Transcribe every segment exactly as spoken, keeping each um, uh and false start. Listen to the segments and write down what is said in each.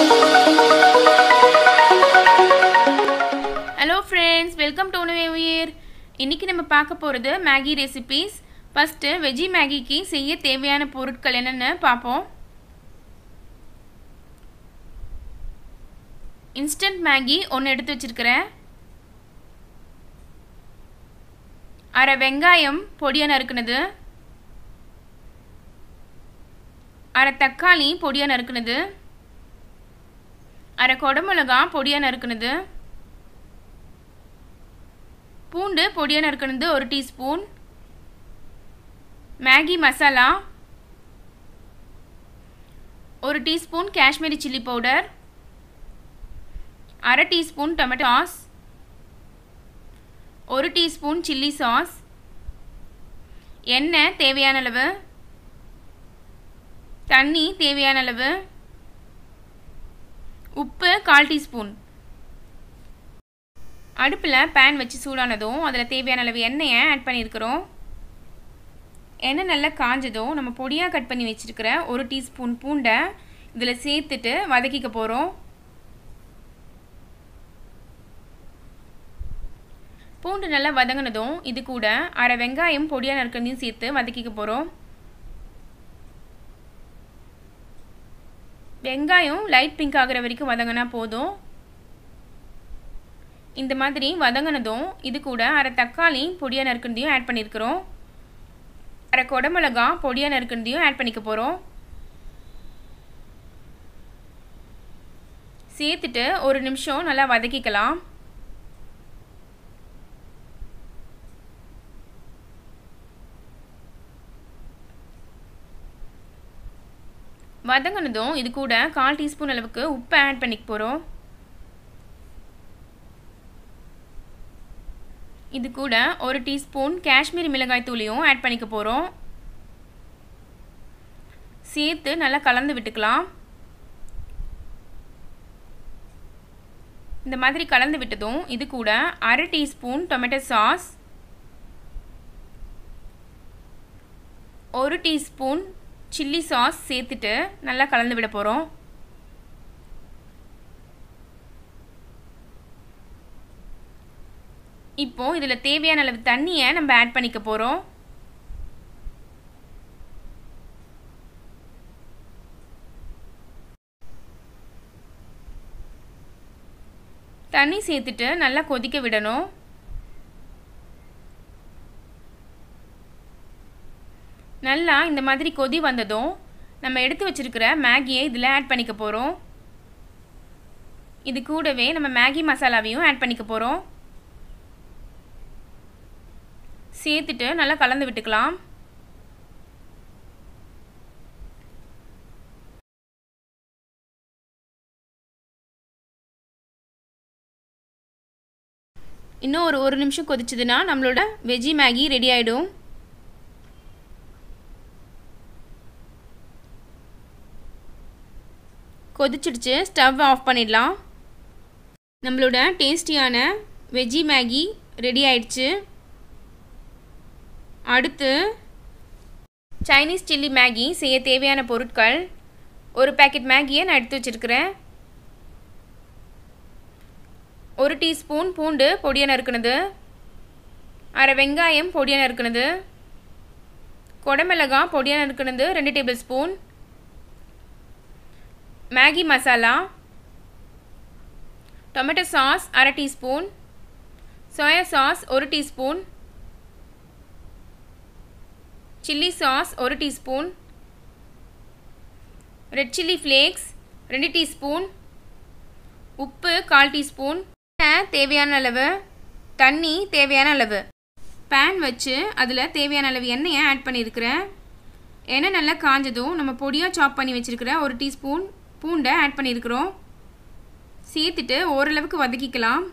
Hello friends, welcome to Unavir. இன்னைக்கு நம்ம பார்க்க போறது மேகி ரெசிபீஸ். ஃபர்ஸ்ட் வெஜி மேகிக்கு செய்ய தேவையான பொருட்கள் என்னன்னு பாப்போம். இன்ஸ்டன்ட் மேகி ஒன்னு எடுத்து வச்சிருக்கேன். அரை வெங்காயம் பொடியா நறுக்குனது. அரை தக்காளி பொடியா நறுக்குனது. அரை கொடமிளகாய் பொடியா நறுக்குனது. பூண்டு பொடியா நறுக்குனது ஒரு டீஸ்பூன். மேகி மசாலா ஒரு டீஸ்பூன் காஷ்மீரி சில்லி பவுடர். அரை டீஸ்பூன் டொமேட்டோ சாஸ். ஒரு டீஸ்பூன் சில்லி சாஸ். எண்ணெய் தேவையான அளவு. தண்ணி தேவையான அளவு. உப்பு கால் டீஸ்பூன். அடுப்பில் பேன் வச்சு சூடானதும் அதில் தேவையான அளவு எண்ணெயை ஆட் பண்ணியிருக்கிறோம். எண்ணெய் நல்லா காஞ்சதும் நம்ம பொடியாக கட் பண்ணி வச்சுருக்கிற ஒரு டீஸ்பூன் பூண்டை இதில் சேர்த்துட்டு வதக்கிக்க போகிறோம். பூண்டு நல்லா வதங்கினதும் இது கூட அரை வெங்காயம் பொடியாக நறுக்கிறதையும் சேர்த்து வதக்கிக்க போகிறோம். வெங்காயம் லைட் பிங்க் ஆகிற வரைக்கும் வதங்கினா போதும். இந்த மாதிரி வதங்கினதும் இது கூட அரை தக்காளி பொடியாக நறுக்கிறதையும் ஆட் பண்ணியிருக்கிறோம். அரை கொடமிளகாய் பொடியாக நறுக்கிறதையும் ஆட் பண்ணிக்க போகிறோம். சேர்த்துட்டு ஒரு நிமிஷம் நல்லா வதக்கிக்கலாம். வதங்கினதும் இது கூட கால் டீஸ்பூன் அளவுக்கு உப்பு ஆட் பண்ணிக்க போகிறோம். இது கூட ஒரு டீஸ்பூன் காஷ்மீரி மிளகாய் தூளையும் ஆட் பண்ணிக்க போகிறோம். சேர்த்து நல்லா கலந்து விட்டுக்கலாம். இந்த மாதிரி கலந்து விட்டதும் இது கூட அரை டீஸ்பூன் டொமேட்டோ சாஸ். ஒரு டீஸ்பூன் சில்லி சாஸ் சேர்த்துட்டு நல்லா கலந்து விட போகிறோம். இப்போ இதில் தேவையான அளவு தண்ணியை நம்ம ஆட் பண்ணிக்க போகிறோம். தண்ணி சேர்த்துட்டு நல்லா கொதிக்க விடணும். நல்லா இந்த மாதிரி கொதி வந்ததும் நம்ம எடுத்து வச்சிருக்கிற மேகியை இதில் ஆட் பண்ணிக்க போகிறோம். இது கூடவே நம்ம மேகி மசாலாவையும் ஆட் பண்ணிக்க போகிறோம். சேர்த்துட்டு நல்லா கலந்து விட்டுக்கலாம். இன்னும் ஒரு ஒரு நிமிஷம் கொதிச்சதுன்னா நம்மளோட வெஜி மேகி ரெடி ஆகிடும். கொதிச்சிடுச்சு, ஸ்டவ் ஆஃப் பண்ணிடலாம். நம்மளோட டேஸ்டியான வெஜி மேகி ரெடி ஆயிடுச்சு. அடுத்து சைனீஸ் சில்லி மேகி செய்ய தேவையான பொருட்கள். ஒரு பேக்கெட் மேகியை நான் எடுத்து வச்சிருக்கிறேன். ஒரு டீஸ்பூன் பூண்டு பொடியாக நறுக்குனது. அரை வெங்காயம் பொடியாக நறுக்குனது. கொடமிளகாய் பொடியாக நறுக்குனது ரெண்டு tablespoon. Maggi masala. Tomato sauce அரை டீஸ்பூன். சோயா சாஸ் ஒரு டீஸ்பூன். சில்லி சாஸ் ஒரு டீஸ்பூன். ரெட் சில்லி ஃப்ளேக்ஸ் ரெண்டு டீஸ்பூன். உப்பு கால் டீஸ்பூன். தேவையான அளவு. தண்ணி தேவையான அளவு. பேன் வச்சு அதில் தேவையான அளவு எண்ணெயை ஆட் பண்ணியிருக்கிறேன். எண்ணெய் நல்லா காஞ்சதும் நம்ம பொடியாக சாப் பண்ணி வச்சுருக்கிற ஒரு டீஸ்பூன் பூண்டை ஆட் பண்ணியிருக்கிறோம். சேர்த்துட்டு ஓரளவுக்கு வதக்கிக்கலாம்.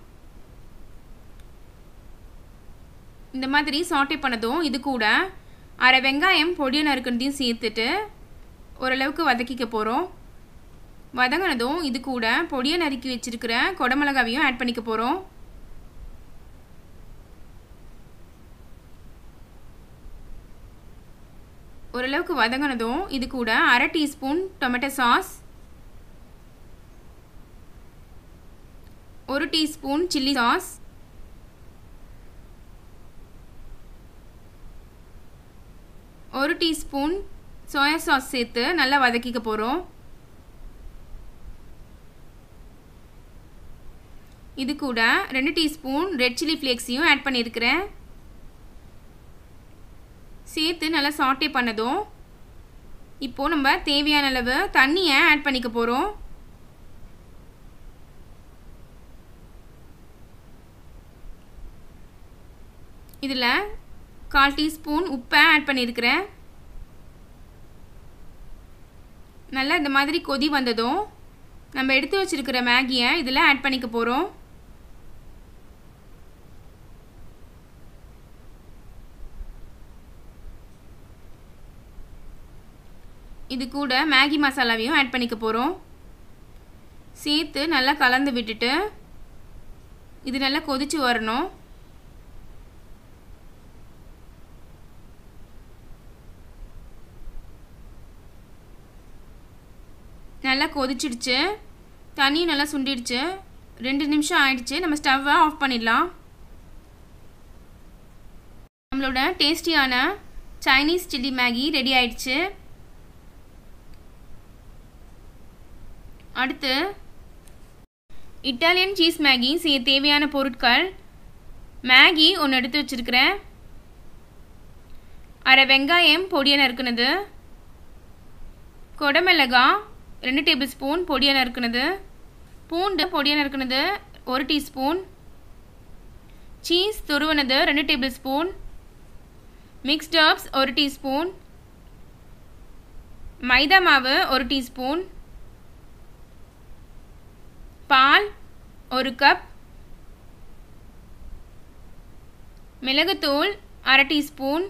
இந்த மாதிரி சாட்டே பண்ணதும் இது கூட அரை வெங்காயம் பொடியாக நறுக்கிறதையும் சேர்த்துட்டு ஓரளவுக்கு வதக்கிக்க போகிறோம். வதங்கினதும் இது கூட பொடியாக நறுக்கி வச்சிருக்கிற கொடமிளகாவையும் ஆட் பண்ணிக்க போகிறோம். ஓரளவுக்கு வதங்கினதும் இது கூட அரை டீஸ்பூன் டொமேட்டோ சாஸ். ஒரு டீஸ்பூன் சில்லி சாஸ், ஒரு டீஸ்பூன் சோயா சாஸ் சேர்த்து நல்லா வதக்கிக்க போகிறோம். இது கூட ரெண்டு டீஸ்பூன் ரெட் சில்லி ஃப்ளேக்ஸையும் ஆட் பண்ணியிருக்கிறேன். சேர்த்து நல்லா சாட்டே பண்ணதும் இப்போது நம்ம தேவையான அளவு தண்ணியை ஆட் பண்ணிக்க போகிறோம். இதில் கால் டீஸ்பூன் உப்பை ஆட் பண்ணியிருக்கிறேன். நல்லா இந்த மாதிரி கொதி வந்ததும் நம்ம எடுத்து வச்சிருக்கிற மேகியை இதில் ஆட் பண்ணிக்க போகிறோம். இது கூட மேகி மசாலாவையும் ஆட் பண்ணிக்க போகிறோம். சேர்த்து நல்லா கலந்து விட்டுட்டு இது நல்லா கொதிச்சு வரணும். நல்லா கொதிச்சிடுச்சு, தண்ணி நல்லா சுண்டிடுச்சு. ரெண்டு நிமிஷம் ஆயிடுச்சு. நம்ம ஸ்டவ்வை ஆஃப் பண்ணிடலாம். நம்மளோட டேஸ்டியான சைனீஸ் சில்லி மேகி ரெடி ஆயிடுச்சு. அடுத்து இட்டாலியன் சீஸ் மேகி செய்ய தேவையான பொருட்கள்: மேகி ஒன்று எடுத்து வச்சிருக்கிறேன், அரை வெங்காயம் பொடியாக நறுக்குனது, கொடமிளகாய் ரெண்டு டேபிள் ஸ்பூன் பொடியாக நறுக்குனது, பூண்டு பொடியாக நறுக்குனது ஒரு டீஸ்பூன், சீஸ் துருவனது ரெண்டு டேபிள் ஸ்பூன், மிக்ஸ்ட் ஹர்ப்ஸ் ஒரு டீஸ்பூன், மைதா மாவு ஒரு டீஸ்பூன், பால் ஒரு கப், மிளகுத்தூள் அரை டீஸ்பூன்,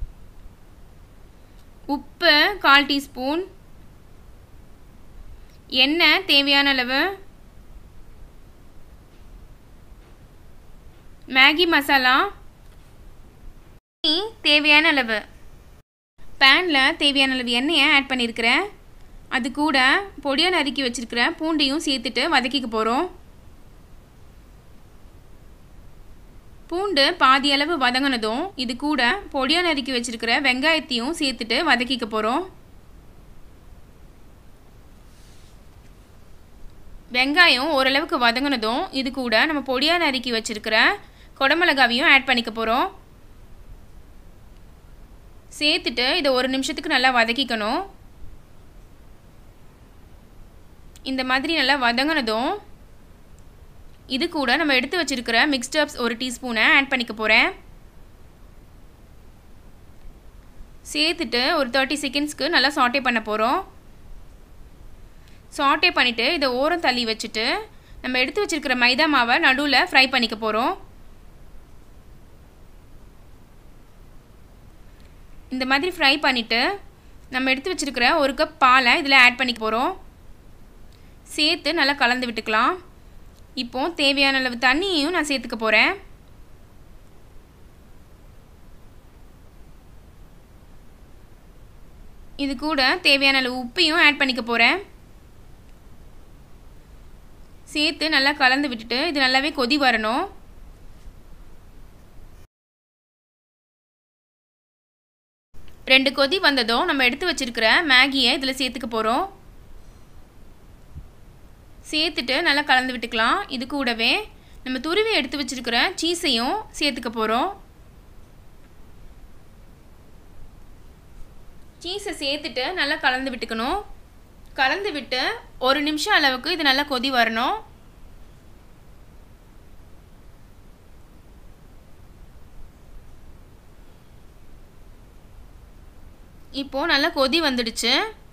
உப்பு கால் டீஸ்பூன், எண்ணெய் தேவையான அளவு, மேகி மசாலா தேவையான அளவு. பேனில் தேவையான அளவு எண்ணெயை ஆட் பண்ணியிருக்கிறேன். அது கூட பொடியாக நறுக்கி வச்சிருக்கிற பூண்டையும் சேர்த்துட்டு வதக்கிக்க போகிறோம். பூண்டு பாதி அளவு வதங்கினதும் இது கூட பொடியாக நறுக்கி வச்சிருக்கிற வெங்காயத்தையும் சேர்த்துட்டு வதக்கிக்க போகிறோம். வெங்காயம் ஓரளவுக்கு வதங்கினதும் இது கூட நம்ம பொடியாக நறுக்கி வச்சிருக்கிற கொடமிளகாவையும் ஆட் பண்ணிக்க போகிறோம். சேர்த்துட்டு இதை ஒரு நிமிஷத்துக்கு நல்லா வதக்கிக்கணும். இந்த மாதிரி நல்லா வதங்கினதும் இது கூட நம்ம எடுத்து வச்சிருக்கிற மிக்ஸ்ட் ஹர்ப்ஸ் ஒரு டீஸ்பூனை ஆட் பண்ணிக்க போகிறேன். சேர்த்துட்டு ஒரு தேர்ட்டி செகண்ட்ஸ்க்கு நல்லா சாட்டே பண்ண போகிறோம். சாட்டே பண்ணிவிட்டு இதை ஓரம் தள்ளி வச்சுட்டு நம்ம எடுத்து வச்சிருக்கிற மைதா மாவை நடுவில் ஃப்ரை பண்ணிக்க போகிறோம். இந்த மாதிரி ஃப்ரை பண்ணிவிட்டு நம்ம எடுத்து வச்சிருக்கிற ஒரு கப் பாலை இதில் ஆட் பண்ணிக்க போகிறோம். சேர்த்து நல்லா கலந்து விட்டுக்கலாம். இப்போது தேவையான அளவு தண்ணியையும் நான் சேர்த்துக்க போகிறேன். இது கூட தேவையான அளவு உப்பையும் ஆட் பண்ணிக்க போகிறேன். சேர்த்து நல்லா கலந்து விட்டுட்டு இது நல்லாவே கொதி வரணும். ரெண்டு கொதி வந்ததும் நம்ம எடுத்து வச்சிருக்கிற மேகியை இதில் சேர்த்துக்க போகிறோம். சேர்த்துட்டு நல்லா கலந்து விட்டுக்கலாம். இது கூடவே நம்ம துருவி எடுத்து வச்சிருக்கிற சீஸையும் சேர்த்துக்க போகிறோம். சீஸை சேர்த்துட்டு நல்லா கலந்து விட்டுக்கணும். கலந்து விட்டு ஒரு நிமிஷம் அளவுக்கு இது நல்லா கொதி வரணும். இப்போது நல்லா கொதி வந்துடுச்சு.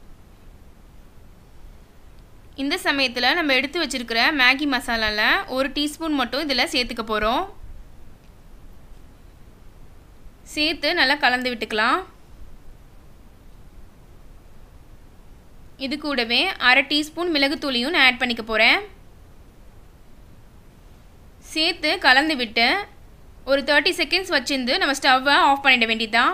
இந்த சமயத்தில் நம்ம எடுத்து வச்சிருக்கிற மேகி மசாலாவில் ஒரு டீஸ்பூன் மட்டும் இதில் சேர்த்துக்க போகிறோம். சேர்த்து நல்லா கலந்து விட்டுக்கலாம். இது கூடவே அரை டீஸ்பூன் மிளகுத்தூளியும் நான் ஆட் பண்ணிக்க போகிறேன். சேர்த்து கலந்து விட்டு ஒரு தேர்ட்டி செகண்ட்ஸ் வச்சிருந்து நம்ம ஸ்டவ்வை ஆஃப் பண்ணிட வேண்டியதுதான்.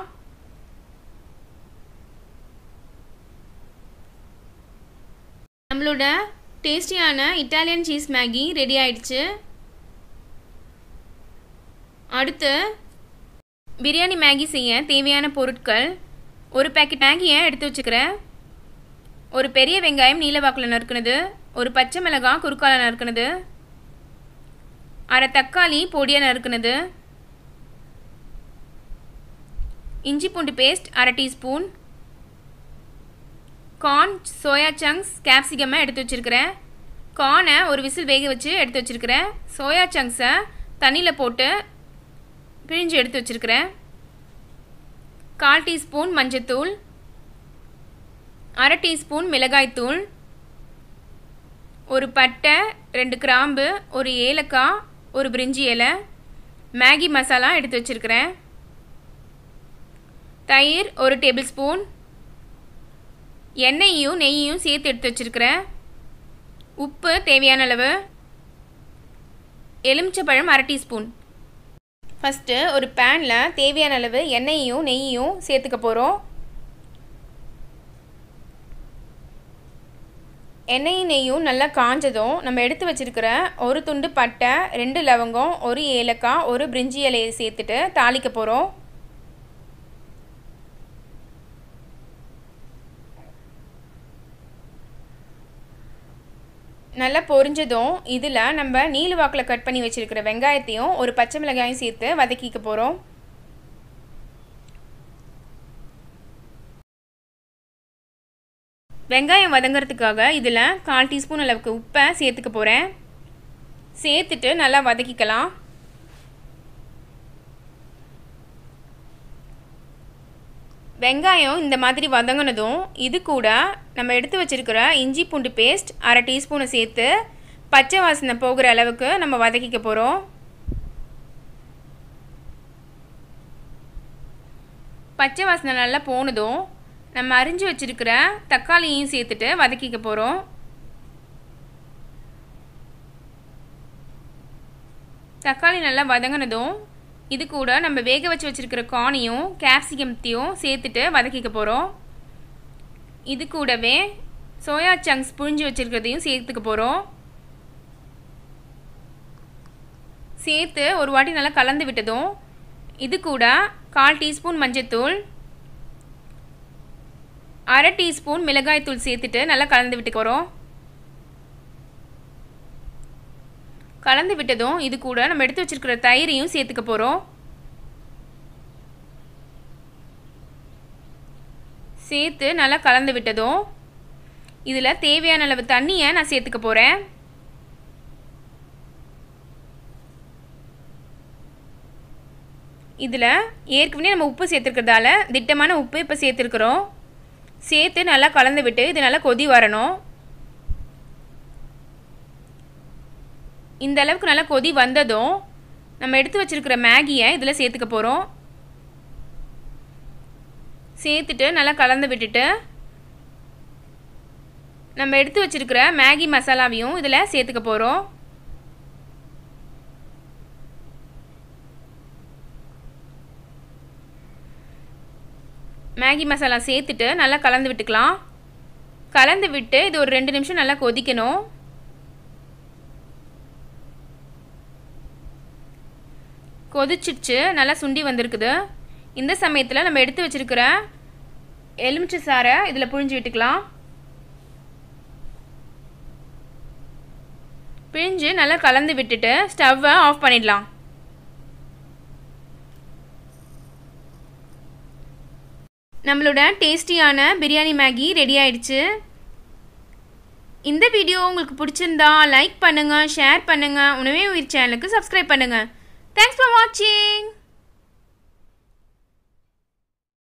நம்மளோட டேஸ்டியான இட்டாலியன் சீஸ் மேகி ரெடி ஆயிடுச்சு. அடுத்து பிரியாணி மேகி செய்ய தேவையான பொருட்கள்: ஒரு பேக்கெட் மேகியை எடுத்து வச்சுக்கிறேன், ஒரு பெரிய வெங்காயம் நீல வாக்கில் நறுக்குனது, ஒரு பச்சை மிளகாய் குறுக்கால நறுக்குனது, அரை தக்காளி பொடியாக நறுக்குனது, இஞ்சி பூண்டு பேஸ்ட் அரை டீஸ்பூன், கார்ன் சோயா சங்க்ஸ் கேப்சிகமை எடுத்து வச்சுருக்கிறேன். கார்னை ஒரு விசில் வேக வச்சு எடுத்து வச்சுருக்கிறேன். சோயா சங்க்ஸை தண்ணியில் போட்டு பிழிஞ்சு எடுத்து வச்சுருக்கிறேன். கால் டீஸ்பூன் மஞ்சத்தூள், அரை டீஸ்பூன் மிளகாய்த்தூள், ஒரு பட்டை, ரெண்டு கிராம்பு, ஒரு ஏலக்காய், ஒரு பிரிஞ்சி இலை, மேகி மசாலா எடுத்து வச்சுருக்கிறேன். தயிர் ஒரு டேபிள் ஸ்பூன், எண்ணெயையும் நெய்யையும் சேர்த்து எடுத்து வச்சுருக்கிறேன். உப்பு தேவையான அளவு, எலுமிச்சப்பழம் அரை டீஸ்பூன். ஃபஸ்ட்டு ஒரு பேனில் தேவையான அளவு எண்ணெயையும் நெய்யையும் சேர்த்துக்க போகிறோம். எண்ணெயும் நெய்யும் நல்லா காஞ்சதும் நம்ம எடுத்து வச்சுருக்கிற ஒரு துண்டு பட்டை, ரெண்டு லவங்கம், ஒரு ஏலக்காய், ஒரு பிரிஞ்சி இலையை சேர்த்துட்டு தாளிக்க போகிறோம். நல்லா பொரிஞ்சதும் இதில் நம்ம நீல வாக்கில் கட் பண்ணி வச்சுருக்கிற வெங்காயத்தையும் ஒரு பச்சை மிளகாயும் சேர்த்து வதக்கிக்க போகிறோம். வெங்காயம் வதங்கிறதுக்காக இதில் கால் டீஸ்பூன் அளவுக்கு உப்பை சேர்த்துக்க போகிறேன். சேர்த்துட்டு நல்லா வதக்கிக்கலாம். வெங்காயம் இந்த மாதிரி வதங்கினதும் இது கூட நம்ம எடுத்து வச்சுருக்கிற இஞ்சி பூண்டு பேஸ்ட் அரை டீஸ்பூனை சேர்த்து பச்சை வாசனை போகிற அளவுக்கு நம்ம வதக்கிக்க போகிறோம். பச்சை வாசனை நல்லா போனதும் நம்ம அரிஞ்சு வச்சுருக்கிற தக்காளியையும் சேர்த்துட்டு வதக்கிக்க போகிறோம். தக்காளி நல்லா வதங்கினதும் இது கூட நம்ம வேக வச்சு வச்சுருக்கிற கார்னையும் கேப்சிகத்தையும் சேர்த்துட்டு வதக்கிக்க போகிறோம். இது கூடவே சோயா சங்க்ஸ் புழிஞ்சு வச்சுருக்கிறதையும் சேர்த்துக்க போகிறோம். சேர்த்து ஒரு வாட்டி நல்லா கலந்து விட்டதும் இது கூட கால் டீஸ்பூன் மஞ்சத்தூள், அரை டீஸ்பூன் மிளகாய்த்தூள் சேர்த்துட்டு நல்லா கலந்து விட்டு போகிறோம். கலந்து விட்டதும் இது கூட நம்ம எடுத்து வச்சிருக்கிற தயிரையும் சேர்த்துக்க போகிறோம். சேர்த்து நல்லா கலந்து விட்டதும் இதில் தேவையான அளவு தண்ணியை நான் சேர்த்துக்க போகிறேன். இதில் ஏற்கனவே நம்ம உப்பு சேர்த்துருக்கிறதால திட்டமான உப்பு இப்போ சேர்த்துருக்குறோம். சேர்த்து நல்லா கலந்து விட்டு இது நல்லா கொதி வரணும். இந்த அளவுக்கு நல்லா கொதி வந்ததும் நம்ம எடுத்து வச்சிருக்கிற மேகியை இதில் சேர்த்துக்க போகிறோம். சேர்த்துட்டு நல்லா கலந்து விட்டுட்டு நம்ம எடுத்து வச்சிருக்கிற மேகி மசாலாவையும் இதில் சேர்த்துக்க போகிறோம். மேகி மசாலா சேர்த்துட்டு நல்லா கலந்து விட்டுக்கலாம். கலந்து விட்டு இது ஒரு ரெண்டு நிமிஷம் நல்லா கொதிக்கணும். கொதிச்சிடுச்சு, நல்லா சுண்டி வந்திருக்குது. இந்த சமயத்தில் நம்ம எடுத்து வச்சிருக்கிற எலுமிச்சை சாறை இதில் புழிஞ்சு விட்டுக்கலாம். பிழிஞ்சு நல்லா கலந்து விட்டுட்டு ஸ்டவ்வை ஆஃப் பண்ணிடலாம். நம்மளோட டேஸ்டியான பிரியாணி மேகி ரெடி ஆயிடுச்சு. இந்த வீடியோ உங்களுக்கு பிடிச்சிருந்தா லைக் பண்ணுங்கள், ஷேர் பண்ணுங்கள், உணவே உயிர் சேனலுக்கு சப்ஸ்கிரைப் பண்ணுங்கள். Thanks for watching.